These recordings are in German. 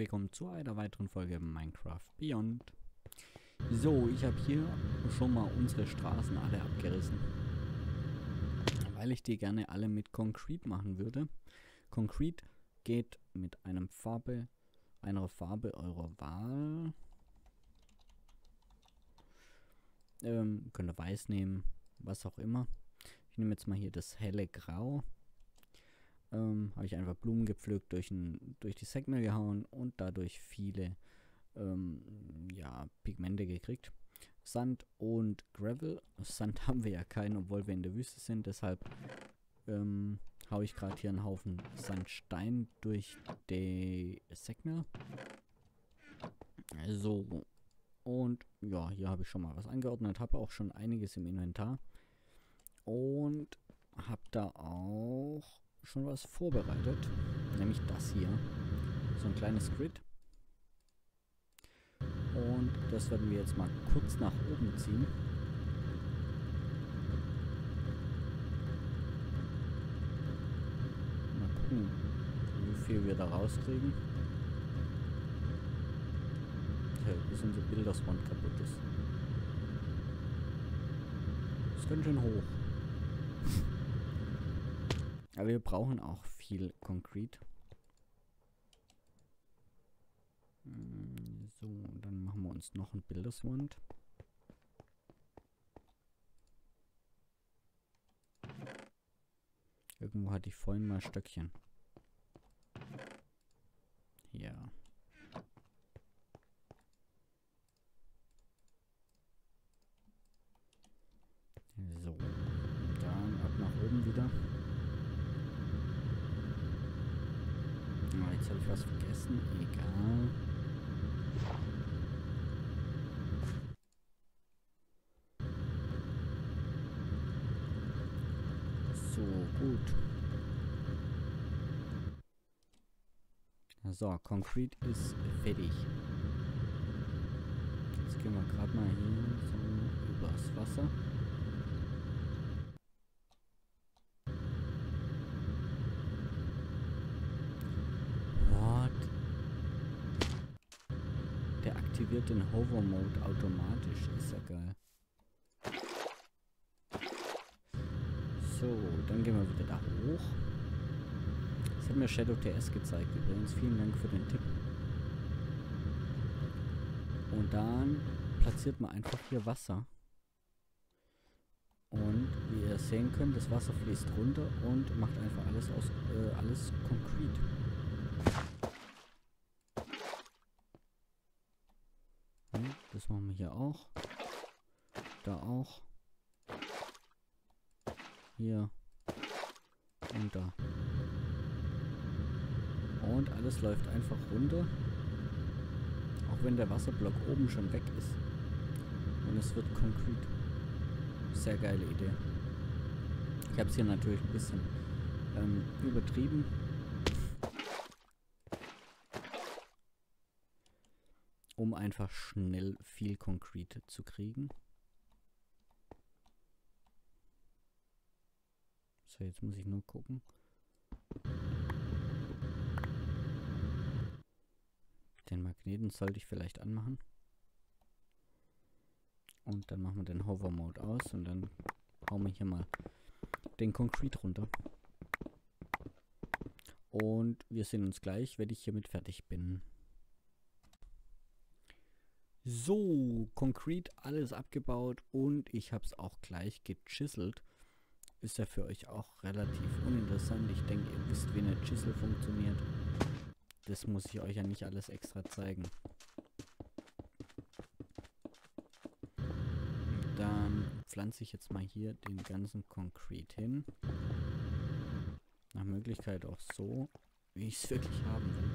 willkommen zu einer weiteren Folge Minecraft Beyond. So, ich habe hier schon mal unsere Straßen alle abgerissen, weil ich die gerne alle mit Concrete machen würde. Concrete geht mit einer Farbe eurer Wahl. Könnt ihr weiß nehmen, was auch immer. Ich nehme jetzt mal hier das helle Grau. Habe ich einfach Blumen gepflückt, durch die Säckmill gehauen und dadurch viele Pigmente gekriegt. Sand und Gravel. Sand haben wir ja keinen, obwohl wir in der Wüste sind. Deshalb haue ich gerade hier einen Haufen Sandstein durch die Säckmill. So. Und ja, hier habe ich schon mal was angeordnet. Habe auch schon einiges im Inventar. Und habe da auch schon was vorbereitet, nämlich das hier, so ein kleines Grid, und das werden wir jetzt mal kurz nach oben ziehen. Mal gucken, wie viel wir da rauskriegen. Okay, bis unsere Bilderswand kaputt ist. Das ist ganz schön hoch. Aber wir brauchen auch viel Concrete. So, dann machen wir uns noch ein Bilderswand. Irgendwo hatte ich vorhin mal Stöckchen. Ja. So, dann ab nach oben wieder. Jetzt habe ich was vergessen. Egal. So, gut. So, Concrete ist fertig. Jetzt gehen wir gerade mal hier so übers Wasser. Der aktiviert den Hover Mode automatisch. Ist ja geil. So, dann gehen wir wieder da hoch. Das hat mir Shadow TS gezeigt übrigens. Vielen Dank für den Tipp. Und dann platziert man einfach hier Wasser. Und wie ihr sehen könnt, das Wasser fließt runter und macht einfach alles aus alles Concrete. Das machen wir hier auch. Da auch. Hier. Und da. Und alles läuft einfach runter. Auch wenn der Wasserblock oben schon weg ist. Und es wird Concrete. Sehr geile Idee. Ich habe es hier natürlich ein bisschen übertrieben. Um einfach schnell viel Concrete zu kriegen. So, jetzt muss ich nur gucken. Den Magneten sollte ich vielleicht anmachen. Und dann machen wir den Hover Mode aus und dann hauen wir hier mal den Concrete runter. Und wir sehen uns gleich, wenn ich hiermit fertig bin. So, Concrete, alles abgebaut und ich habe es auch gleich gechiselt. Ist ja für euch auch relativ uninteressant. Ich denke, ihr wisst, wie eine Chisel funktioniert. Das muss ich euch ja nicht alles extra zeigen. Dann pflanze ich jetzt mal hier den ganzen Concrete hin. Nach Möglichkeit auch so, wie ich es wirklich haben will.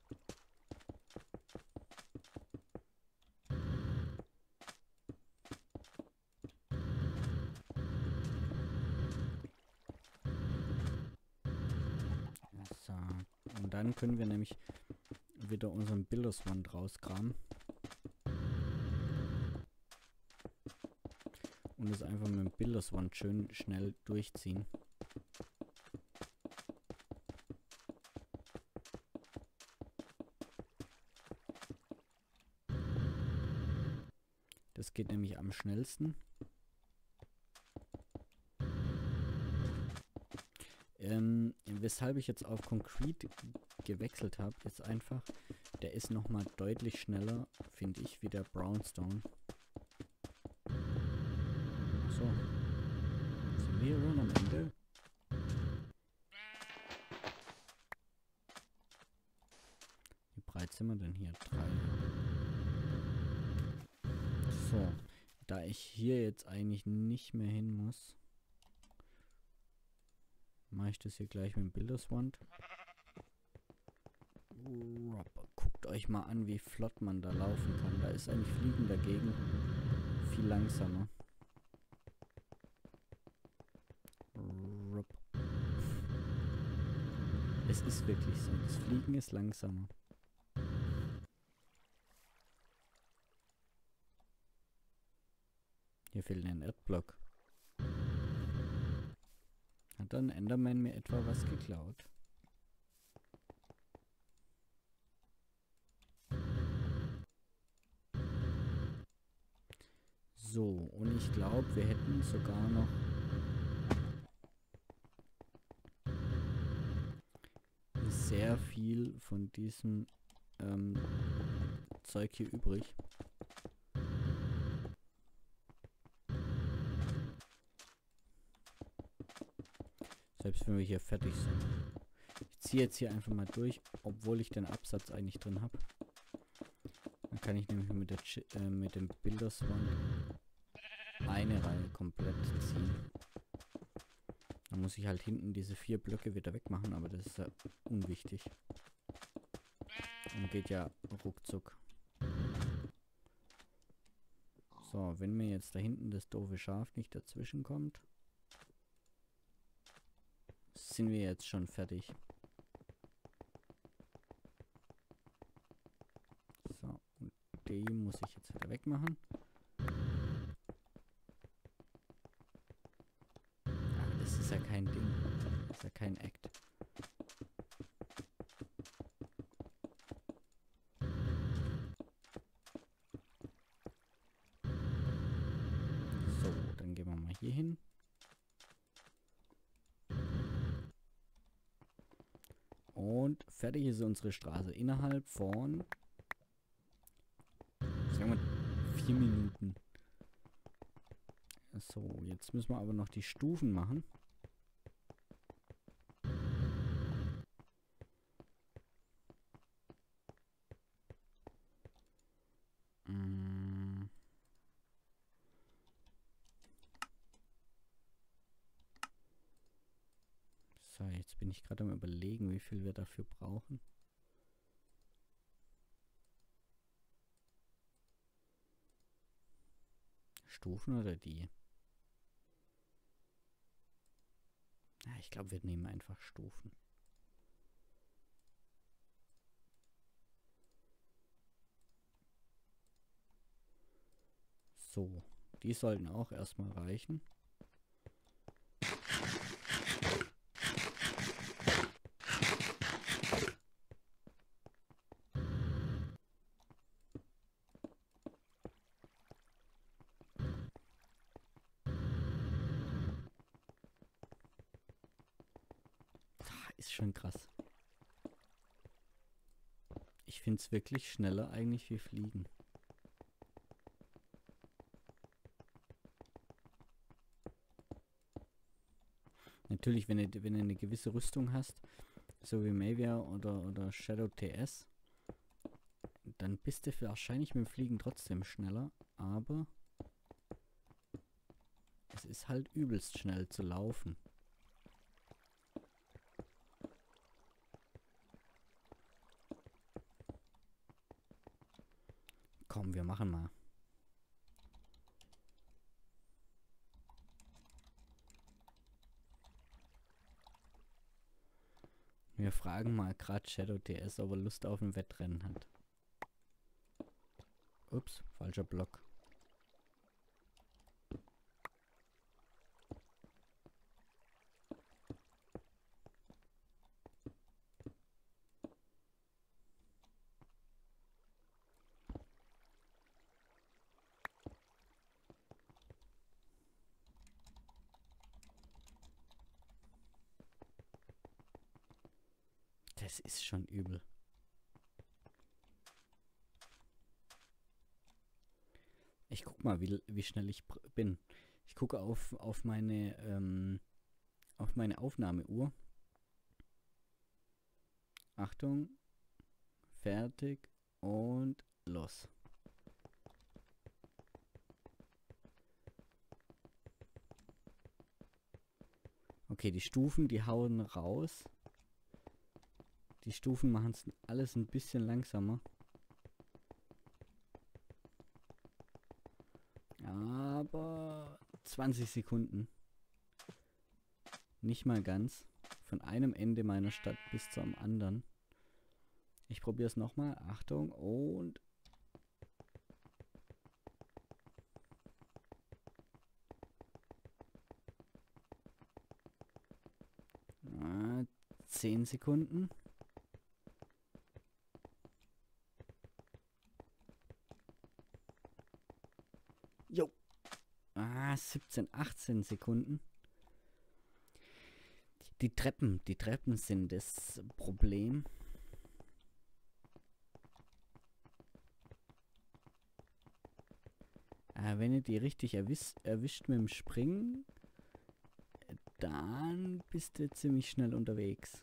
So, und dann können wir nämlich wieder unseren Bilderswand rauskramen. Und es einfach mit dem Bilderswand schön schnell durchziehen. nämlich am schnellsten. Weshalb ich jetzt auf Concrete gewechselt habe, ist einfach, der ist nochmal deutlich schneller, finde ich, wie der Brownstone. So. Sind wir schon am Ende? Wie breit sind wir denn hier? 3. So. Da ich hier jetzt eigentlich nicht mehr hin muss, mache ich das hier gleich mit dem Bilderswand. Guckt euch mal an, wie flott man da laufen kann. Da ist eigentlich Fliegen dagegen viel langsamer. Es ist wirklich so. Das Fliegen ist langsamer. Hier fehlt ein Erdblock. Hat dann Enderman mir etwa was geklaut? So, und ich glaube, wir hätten sogar noch sehr viel von diesem Zeug hier übrig. Selbst wenn wir hier fertig sind. Ich ziehe jetzt hier einfach mal durch, obwohl ich den Absatz eigentlich drin habe. Dann kann ich nämlich mit dem Bilderswand eine Reihe komplett ziehen. Dann muss ich halt hinten diese 4 Blöcke wieder wegmachen, aber das ist ja unwichtig. Und geht ja ruckzuck. So, wenn mir jetzt da hinten das doofe Schaf nicht dazwischen kommt, sind wir jetzt schon fertig. So, und die muss ich jetzt wieder wegmachen. Aber das ist ja kein Ding. Das ist ja kein Act. So, dann gehen wir mal hier hin. Und fertig ist unsere Straße innerhalb von, sagen wir, 4 Minuten. So, jetzt müssen wir aber noch die Stufen machen. So, jetzt bin ich gerade am Überlegen, wie viel wir dafür brauchen. Stufen oder die? Ja, ich glaube, wir nehmen einfach Stufen. So, die sollten auch erstmal reichen. Ist schon krass. Ich finde es wirklich schneller eigentlich wie Fliegen. Natürlich, wenn du eine gewisse Rüstung hast, so wie Mavia oder Shadow TS, dann bist du wahrscheinlich mit dem Fliegen trotzdem schneller, aber es ist halt übelst schnell zu laufen. Komm, wir machen mal. Wir fragen mal gerade Shadow TS, ob er Lust auf ein Wettrennen hat. Ups, falscher Block. das ist schon übel. Ich guck mal, wie schnell ich bin. Ich gucke auf meine Aufnahmeuhr. Achtung, fertig und los. Okay, die Stufen, die hauen raus. Die Stufen machen es alles ein bisschen langsamer. Aber 20 Sekunden. Nicht mal ganz. Von einem Ende meiner Stadt bis zum anderen. Ich probiere es nochmal. Achtung und... 10 Sekunden. Jo. 17, 18 Sekunden. Die Treppen sind das Problem. Wenn ihr die richtig erwischt mit dem Springen, dann bist du ziemlich schnell unterwegs.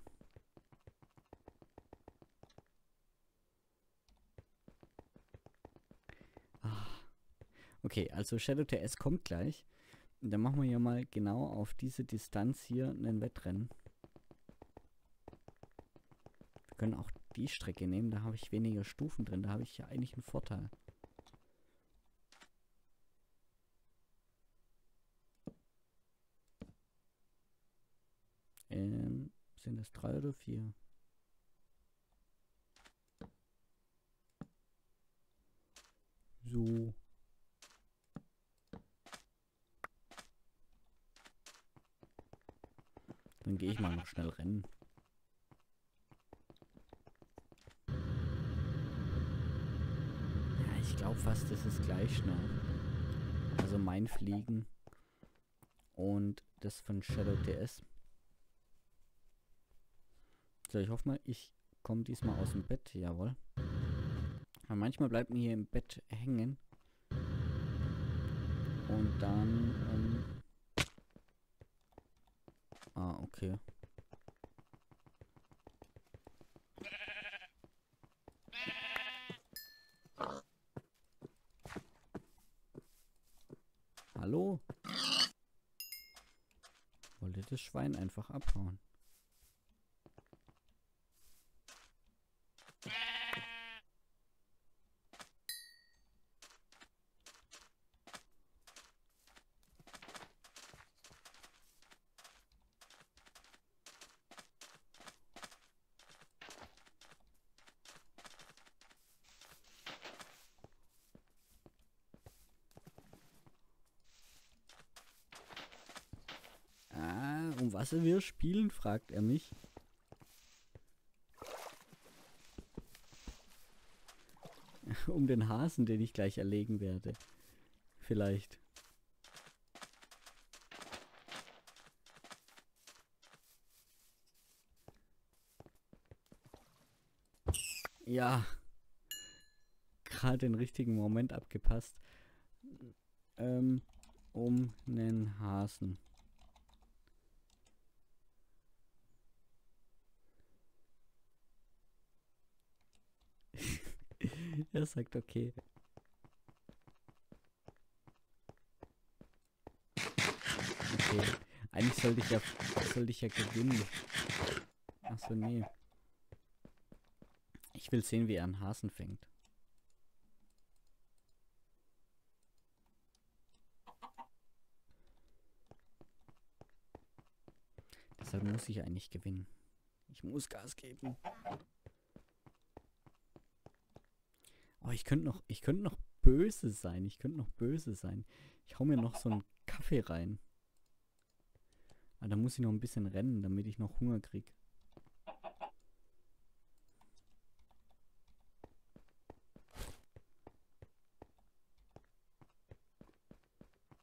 Okay, also Shadow TS kommt gleich. Dann machen wir ja mal genau auf diese Distanz hier ein Wettrennen. Wir können auch die Strecke nehmen, da habe ich weniger Stufen drin, da habe ich ja eigentlich einen Vorteil. Sind das 3 oder 4? So. Dann gehe ich mal noch schnell rennen. Ja, ich glaube fast, das ist gleich schnell. Also mein Fliegen und das von Shadow TS. So, ich hoffe mal, ich komme diesmal aus dem Bett. Jawohl. Aber manchmal bleibt mir hier im Bett hängen. Und dann... okay. Hallo? Wollte das Schwein einfach abhauen? Um was wir spielen, fragt er mich. Um den Hasen, den ich gleich erlegen werde. Vielleicht. Ja. Gerade den richtigen Moment abgepasst. Um einen Hasen. Er sagt okay. Okay. Eigentlich sollte ich ja gewinnen. Achso, nee. Ich will sehen, wie er einen Hasen fängt. Deshalb muss ich eigentlich gewinnen. Ich muss Gas geben. Oh, ich könnte noch böse sein. Ich hau mir noch so einen Kaffee rein. Aber da muss ich noch ein bisschen rennen, damit ich noch Hunger krieg.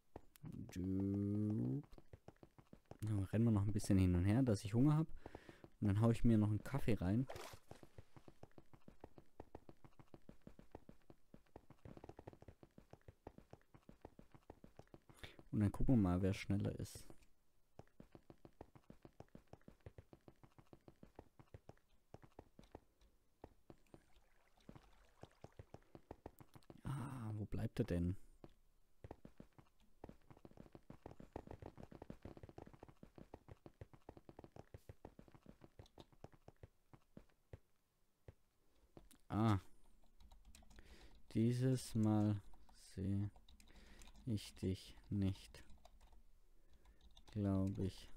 Dann rennen wir noch ein bisschen hin und her, dass ich Hunger habe. Und dann haue ich mir noch einen Kaffee rein. Und dann gucken wir mal, wer schneller ist. Ah, wo bleibt er denn? Ah. Dieses Mal sehe ich dich nicht. Glaube ich.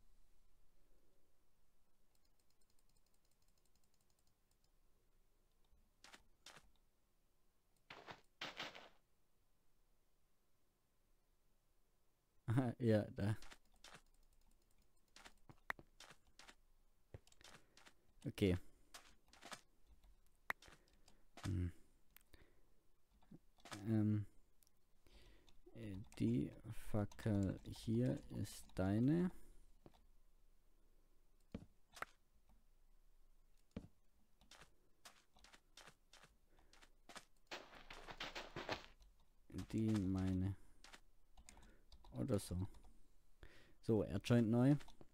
Ah, ja, da. Okay. Hm. Die Fackel hier ist deine. Die meine. Oder so. So, er joint neu.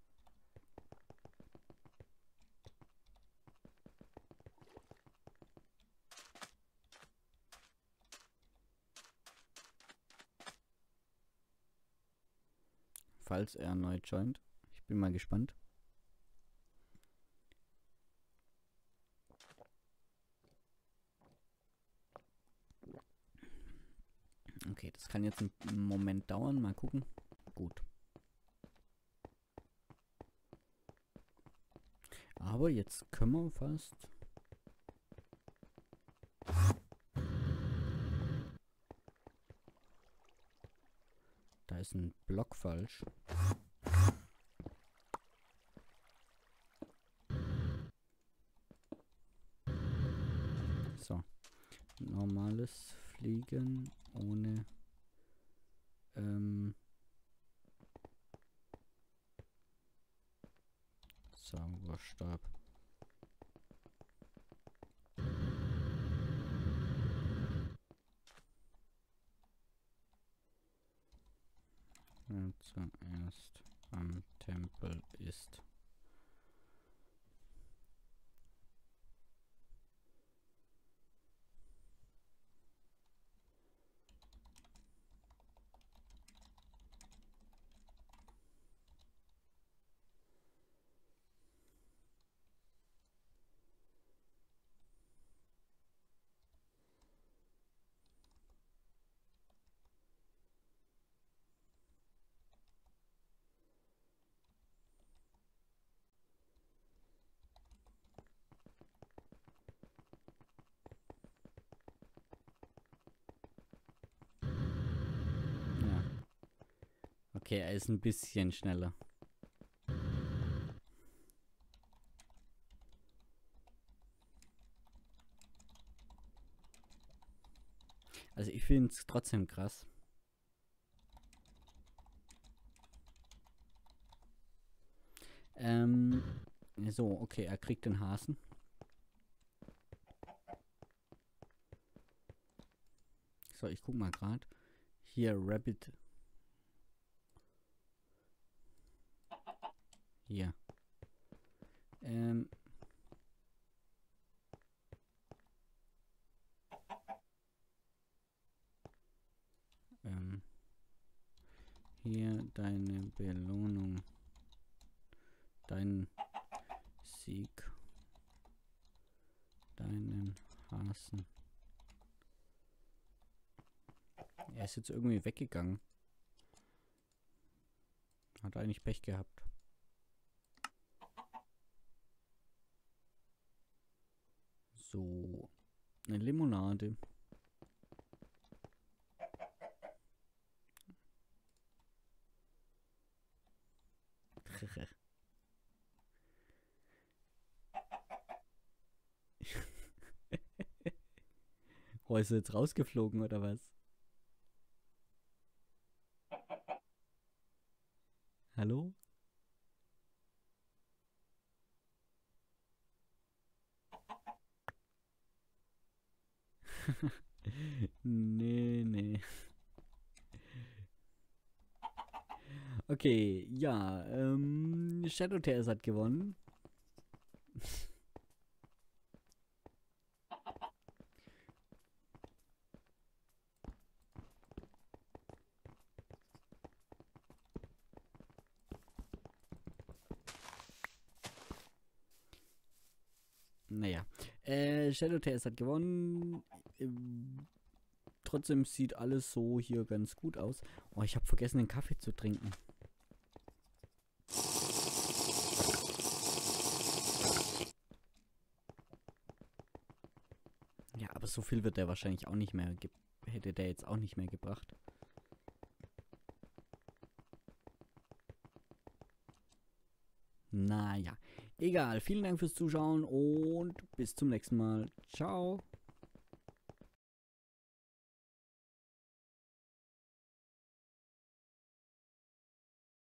Falls er neu joint. Ich bin mal gespannt. Okay, das kann jetzt einen Moment dauern. Mal gucken. Gut. Aber jetzt können wir fast. Da ist ein Block falsch. So. Normales Fliegen ohne Zauberstab. Wer zuerst am Tempel ist. Ja. Okay, er ist ein bisschen schneller. Also ich finde es trotzdem krass. So, okay, er kriegt den Hasen. So, ich guck mal gerade. Hier, Rabbit. Hier. Hier deine Belohnung. Dein Sieg. Deinen Hasen. Er ist jetzt irgendwie weggegangen. Hat eigentlich Pech gehabt. So. Eine Limonade. Oh, ist er jetzt rausgeflogen oder was? Hallo? Nee, nee. Okay, ja, Shadow Tales hat gewonnen. Naja, Shadow Tales hat gewonnen. Trotzdem sieht alles so hier ganz gut aus. Oh, ich habe vergessen, den Kaffee zu trinken. Ja, aber so viel wird der wahrscheinlich auch nicht mehr, hätte der jetzt auch nicht mehr gebracht. Naja, egal. Vielen Dank fürs Zuschauen und bis zum nächsten Mal. Ciao.